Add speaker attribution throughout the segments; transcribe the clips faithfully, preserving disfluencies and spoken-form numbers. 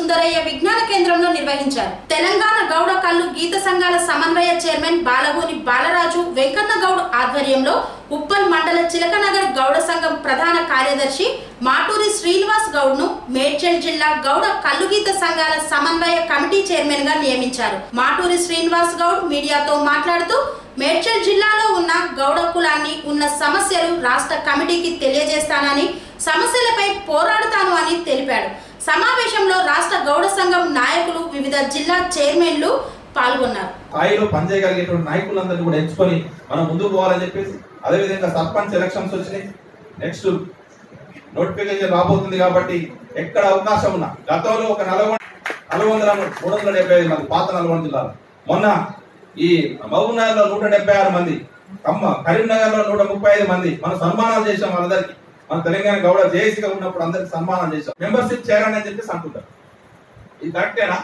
Speaker 1: సుందరయ్య విజ్ఞాన కేంద్రంలో నిర్వహించారు. తెలంగాణ గౌడ కల్లు గీత సంఘాల సమన్వయ చైర్మన్ బాలగోని బాలరాజు వెంకన్న గౌడ్ ఆధ్వర్యంలో ఉప్పల్ మండల చిలకనగర్ గౌడ సంఘం ప్రధాన కార్యదర్శి మాటూరి శ్రీనివాస్ గౌడ్ ను మేడ్చల్ జిల్లా గౌడ కల్లు గీత సంఘాల సమన్వయ కమిటీ చైర్మన్ గా నియమించారు. మాటూరి శ్రీనివాస్ గౌడ్ మీడియాతో మాట్లాడుతూ మేడ్చల్ జిల్లాలో ఉన్న గౌడ కులాన్ని ఉన్న సమస్యలు రాష్ట్ర కమిటీకి తెలియజేస్తానని, సమస్యలపై పోరాడుతాను అని తెలిపాడు. సమావేశంలో రాష్ట్ర గౌడ సంఘం నాయకులు, వివిధ జిల్లా చైర్మన్లు పాల్గొన్నారు.
Speaker 2: స్థాయిలో పనిచేయగలిగేటువంటి నాయకులందరినీ కూడా ఎంచుకొని మనం ముందుకు పోవాలని చెప్పేసి, అదేవిధంగా సర్పంచ్ ఎలక్షన్స్ వచ్చినాయి, నెక్స్ట్ నోటిఫికేషన్ రాబోతుంది కాబట్టి ఎక్కడ అవకాశం ఉన్నా, గతంలో ఒక నలభై నలభై వందల మూడు వందల డెబ్బై ఐదు మంది పాత నల్గొండ జిల్లాలో, మొన్న ఈ మహబూబ్నగర్ లో నూట డెబ్బై ఆరు మంది, ఖమ్మ కరీంనగర్ లో నూట ముప్పై ఐదు మంది మనం సన్మానాలు చేసాం. వాళ్ళందరికీ మన తెలంగాణ గౌడ జేఏసీగా ఉన్నప్పుడు అందరికి సన్మానం చేశాం. మెంబర్షిప్ చేయాలని అని చెప్పేసి అంటుంటారు. ఇది కరెక్టేనా?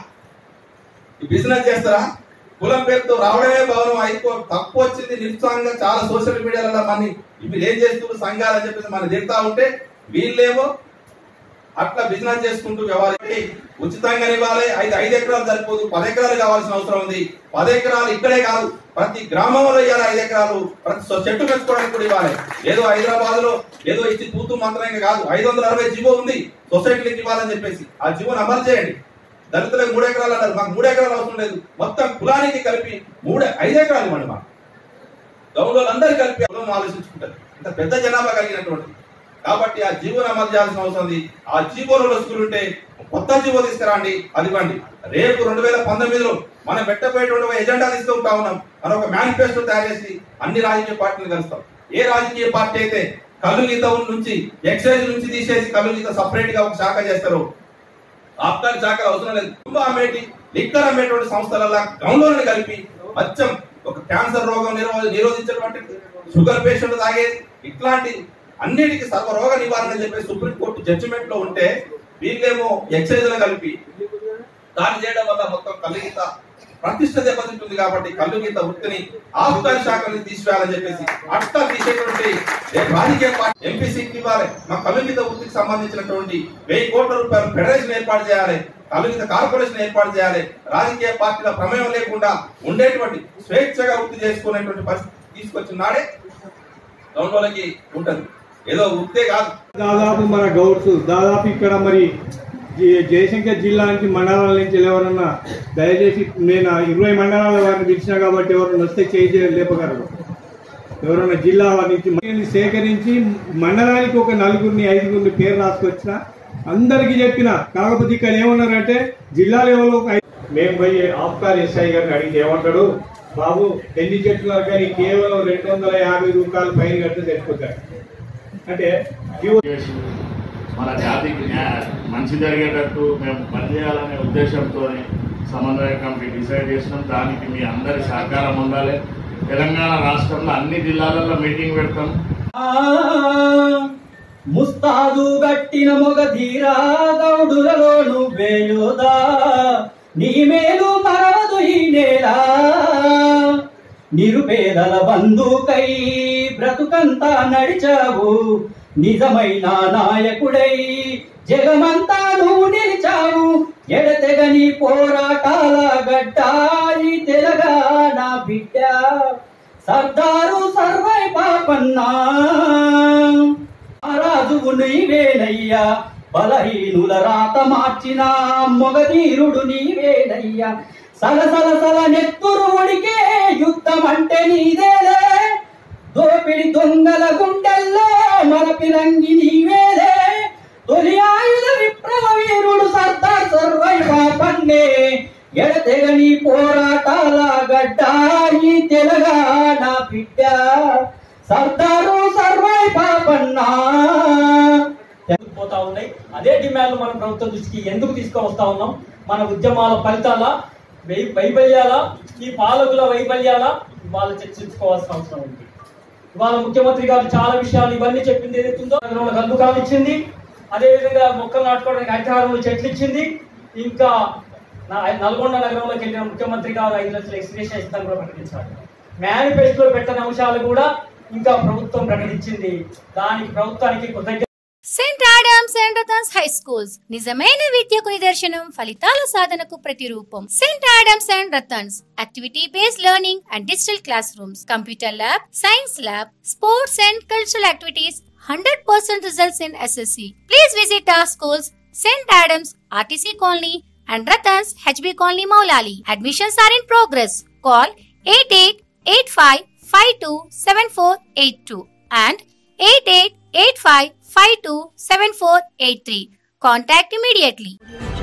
Speaker 2: ఈ బిజినెస్ చేస్తారా? కులం పేరుతో రావడమే భవనం అయిపో తక్కువ వచ్చింది నిరుత్సాహంగా చాలా సోషల్ మీడియాలలో మన ఇప్పుడు ఏం చేస్తున్నారు సంఘాలు అని చెప్పేసి మనం తిడతా ఉంటే, వీళ్ళేమో అట్లా బిజినెస్ చేసుకుంటూ వ్యవహారం ఉచితంగా ఇవ్వాలి. ఐదు ఐదు ఎకరాలు సరిపోదు, పది ఎకరాలు కావాల్సిన అవసరం ఉంది. పది ఎకరాలు ఇక్కడే కాదు, ప్రతి గ్రామంలో ఇవ్వాలి. ఐదు ఎకరాలు ప్రతి చెట్టు పెంచుకోవడానికి కూడా ఇవ్వాలి. ఏదో హైదరాబాద్ లో ఏదో ఇచ్చి తూతూ మంత్రంగా కాదు, ఐదు వందల అరవై జీవో ఉంది సొసైటీలకు ఇవ్వాలని చెప్పేసి ఆ జీవోని అమలు చేయండి. దళితులకు మూడు ఎకరాలు అన్నారు, మాకు మూడు ఎకరాలు అవసరం లేదు, మొత్తం కులానికి కలిపి మూడు ఐదు ఎకరాలు ఇవ్వండి. మాకు గౌరవులు అందరికీ కలిపి కులం ఆలోచించుకుంటారు. ఇంత పెద్ద జనాభా కలిగినటువంటి కాబట్టి ఆ జీవోని అమలు చేయాల్సిన అవసరం ఉంది. ఆ జీవోలో లొసుకులుంటే కొత్త జీవో తీసుకురండి, అది ఇవ్వండి. రేపు రెండు వేల పంతొమ్మిదిలో మనం పెట్టబోయేటువంటి ఎజెండా తీసుకుంటా ఉన్నాం. మనం ఒక మేనిఫెస్టో తయారు చేసి అన్ని రాజకీయ పార్టీలు కలుస్తాం. ఏ రాజకీయ పార్టీ అయితే కల్లు గీత నుంచి ఎక్సైజ్ నుంచి తీసేసి కల్లు గీత సపరేట్ గా ఒక శాఖ చేస్తారు, ఆబ్కారీ శాఖ అవసరం లేదు. కుంభ అమ్మేటి లిక్కర్ అమ్మేటువంటి సంస్థల గౌన్లను కలిపి అచ్చం ఒక క్యాన్సర్ రోగం నిరోధించేటువంటి షుగర్ పేషెంట్ తాగేది, ఇట్లాంటి అన్నిటికీ సర్వరోగ నివారణ అని చెప్పి సుప్రీంకోర్టు జడ్జిమెంట్ లో ఉంటే, వీళ్ళేమో ఎక్సైజ్ లో కలిపి దాన్ని చేయడం వల్ల మొత్తం కల్లు గీత ప్రతిష్ట దెబ్బతింటుంది. కాబట్టి కల్లు గీత వృత్తిని ఆబ్కారీ శాఖని తీసివేయాలని చెప్పేసి అట్లా తీసేటువంటి రాజకీయ పార్టీ ఎంపీ సీట్ ఇవ్వాలి. మా కల్లు గీత వృత్తికి సంబంధించినటువంటి వెయ్యి కోట్ల రూపాయల ఫెడరేషన్ ఏర్పాటు చేయాలి, కల్లు గీత కార్పొరేషన్ ఏర్పాటు చేయాలి. రాజకీయ పార్టీల ప్రమేయం లేకుండా ఉండేటువంటి స్వేచ్ఛగా వృత్తి చేసుకునేటువంటి పరిస్థితి తీసుకొచ్చిన నాడే గౌన్లకి ఉంటుంది. ఏదో వృత్తే కాదు.
Speaker 3: దాదాపు మన గౌడ్స్ దాదాపు ఇక్కడ మరి జయశంకర్ జిల్లా నుంచి మండలాల నుంచి ఎవరన్నా దయచేసి నేను ఇరవై మండలాల వారిని పిలిచినా కాబట్టి ఎవరన్నా వస్తే చేయి లేపగలరు. ఎవరన్నా జిల్లా వారి నుంచి సేకరించి మండలానికి ఒక నలుగురిని ఐదుగురిని పేరు రాసుకొచ్చిన అందరికీ చెప్పిన. కాకపోతే ఇక్కడ ఏమన్నారంటే జిల్లా లెవెల్లో మేము పోయి ఆబ్కారీ ఎస్ఐ గారిని అడిగితే ఏమంటాడు, బాబు ఎన్ని చెట్లు కానీ కేవలం రెండు వందల యాభై రూపాయలు పైన కడితే తెచ్చిపోతాడు. అంటే
Speaker 4: మన జాతికి మంచి జరిగేటట్టు మేము పనిచేయాలనే ఉద్దేశంతో సమన్వయ కమిటీ డిసైడ్ చేసినాం. దానికి మీ అందరి సహకారం ఉండాలి. తెలంగాణ రాష్ట్రంలో అన్ని జిల్లాలలో మీటింగ్ పెడతాం.
Speaker 5: ముస్తాదు గట్టిన మొగ ధీరా గౌడులలో నువ్వే యోధా, నీ మేలు మరవదు ఈ నేల. నిరుపేదల బంధుకై బ్రతుకంతా నడిచావు, నిజమైన నాయకుడై జగమంతా నువ్వు నిలిచావు. ఎడతెగని పోరాటాల గడ్డాయి తెలంగాణ బిడ్డ సర్దారు సర్వై పాపన్నా. రాజువు నీవేనయ్యా, బలహీనుల రాత మార్చిన మొగధీరుడు నీవేనయ్యా. సలసల సల నెత్తురు ఉడికే యుద్ధం అంటే నీదేలే, దోపిడి దొంగల గుండెల్లో మలపిరంగి నీవేలే. తొలి ఆయుధ విప్లవ వీరుడు సర్దార్ సర్వై పాపన్నే, ఎడతెగని పోరాటాల గడ్డాయి తెలంగాణ బిడ్డ సర్దారు సర్వై పాపన్నా. పోతా ఉన్నాయి. అదే డిమాండ్లు మనం ప్రభుత్వం దృష్టికి ఎందుకు తీసుకువస్తా ఉన్నాం? మన ఉద్యమాల ఫలితాల వైఫల్యాల, ఈ పాలకుల వైఫల్యాల ఇవాళ చర్చించుకోవాల్సిన అవసరం ఉంది. ఇవాళ ముఖ్యమంత్రి గారు చాలా విషయాలు ఇవన్నీ చెప్పింది ఏదైతుందో, గల్లుకాలు ఇచ్చింది, అదేవిధంగా మొక్కలు నాటుకోవడానికి హరితహారంలో చెట్లు ఇచ్చింది. ఇంకా నల్గొండ నగరంలోకి వెళ్ళిన ముఖ్యమంత్రి గారు ఐదు లక్షల ఎక్స్గ్రేషన్ ఇస్తాను కూడా ప్రకటించారు. మేనిఫెస్టోలో పెట్టిన అంశాలు కూడా ఇంకా ప్రభుత్వం ప్రకటించింది. దానికి ప్రభుత్వానికి కృతజ్ఞత.
Speaker 6: Saint Adams and Ratans high schools నిజమైన విద్యకు నిదర్శనం, ఫలితాల సాధనకు ప్రతిరూపం. Saint Adams and Ratans activity based learning and digital class rooms, computer lab, science lab, sports and cultural activities, one hundred percent results in S S C. Please visit our schools, Saint Adams, R T C Colony and Ratans, H B Colony, Maulali. Admissions are in progress. Call eight eight eight five five two seven four eight two and eight eight eight five five two seven four eight three. Contact immediately.